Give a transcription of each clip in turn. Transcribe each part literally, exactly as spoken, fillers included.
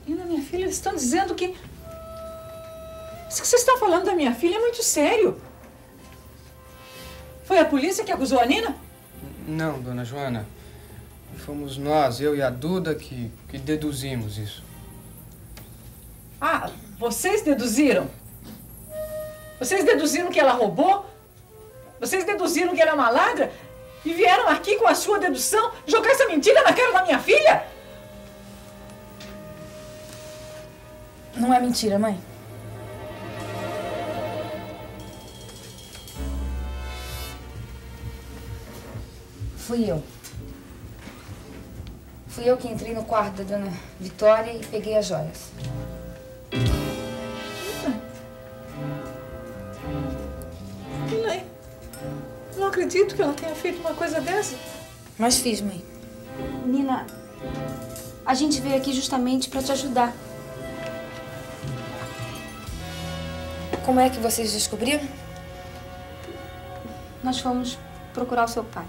Nina, minha filha, eles estão dizendo que... Isso que vocês estão falando da minha filha é muito sério. Foi a polícia que acusou a Nina? Não, dona Joana. Fomos nós, eu e a Duda, que, que deduzimos isso. Ah, vocês deduziram? Vocês deduziram que ela roubou? Vocês deduziram que ela é uma ladra? E vieram aqui com a sua dedução jogar essa mentira na cara da minha filha? Não é mentira, mãe. Fui eu. Fui eu que entrei no quarto da dona Vitória e peguei as joias. Nina, não acredito que ela tenha feito uma coisa dessa. Mas fiz, mãe. Nina, a gente veio aqui justamente para te ajudar. Como é que vocês descobriram? Nós fomos procurar o seu pai.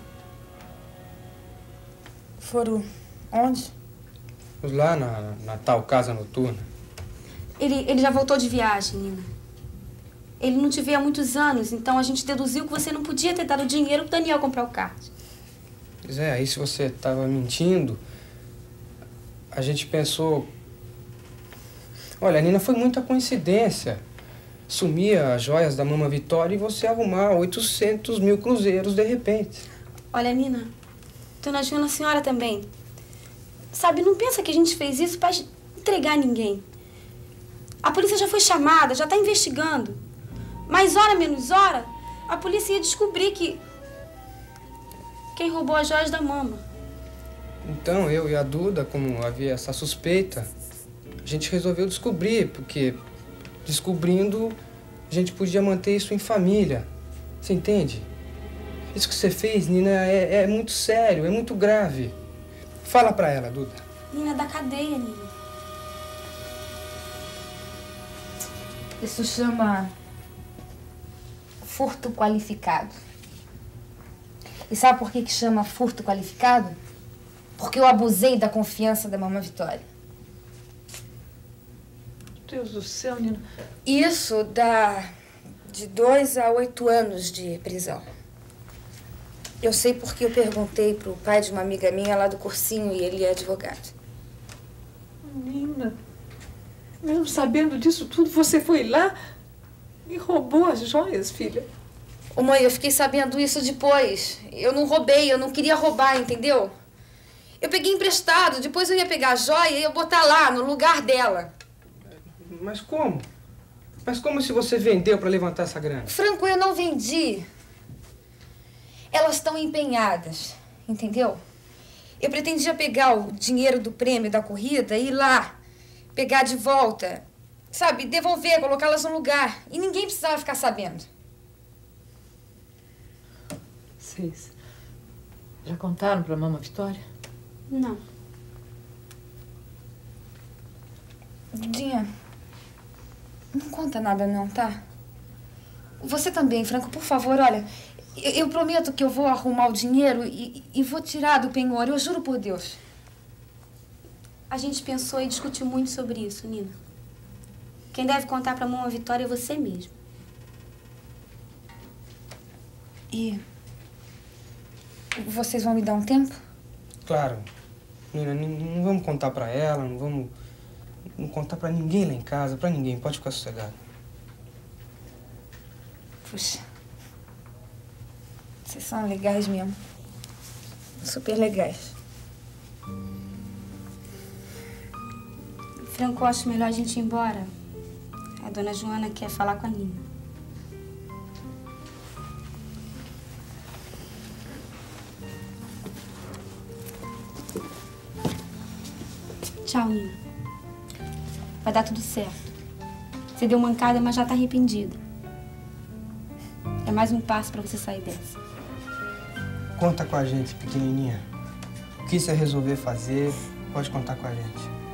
Foram onde? Fomos lá na, na tal casa noturna. Ele, ele já voltou de viagem, Nina. Ele não te vê há muitos anos, então a gente deduziu que você não podia ter dado dinheiro pro Daniel comprar o kart. Pois é, aí se você estava mentindo, a gente pensou... Olha, Nina, foi muita coincidência. Sumia as joias da Mama Vitória e você arrumar oitocentos mil cruzeiros de repente. Olha, Nina, dona Joana, a senhora também. Sabe, não pensa que a gente fez isso para entregar ninguém. A polícia já foi chamada, já está investigando. Mas hora menos hora, a polícia ia descobrir que... quem roubou as joias da Mama. Então, eu e a Duda, como havia essa suspeita, a gente resolveu descobrir, porque descobrindo, a gente podia manter isso em família. Você entende? Isso que você fez, Nina, é, é muito sério, é muito grave. Fala pra ela, Duda. Nina, da cadeia, Nina. Isso chama furto qualificado. E sabe por que que chama furto qualificado? Porque eu abusei da confiança da Mama Vitória. Deus do céu, Nina. Isso dá de dois a oito anos de prisão. Eu sei porque eu perguntei pro pai de uma amiga minha lá do cursinho e ele é advogado. Nina, mesmo sabendo disso tudo, você foi lá e roubou as joias, filha? Ô mãe, eu fiquei sabendo isso depois. Eu não roubei, eu não queria roubar, entendeu? Eu peguei emprestado, depois eu ia pegar a joia e ia botar lá, no lugar dela. Mas como? Mas como se você vendeu para levantar essa grana? Franco, eu não vendi. Elas estão empenhadas, entendeu? Eu pretendia pegar o dinheiro do prêmio da corrida e ir lá, pegar de volta, sabe, devolver, colocá-las no lugar. E ninguém precisava ficar sabendo. Vocês já contaram pra Mama Vitória? Não. Dudinha, não conta nada não, tá? Você também, Franco, por favor, olha... Eu, eu prometo que eu vou arrumar o dinheiro e, e vou tirar do penhor, eu juro por Deus. A gente pensou e discutiu muito sobre isso, Nina. Quem deve contar pra Mama Vitória é você mesmo. E... vocês vão me dar um tempo? Claro. Nina, não vamos contar pra ela, não vamos... não contar pra ninguém lá em casa, pra ninguém. Pode ficar sossegado. Puxa... vocês são legais mesmo. Super legais. Franco, eu acho melhor a gente ir embora. A dona Joana quer falar com a Nina. Tchau, Nina. Vai dar tudo certo. Você deu mancada, mas já tá arrependida. É mais um passo pra você sair dessa. Conta com a gente, pequenininha. O que você resolver fazer, pode contar com a gente.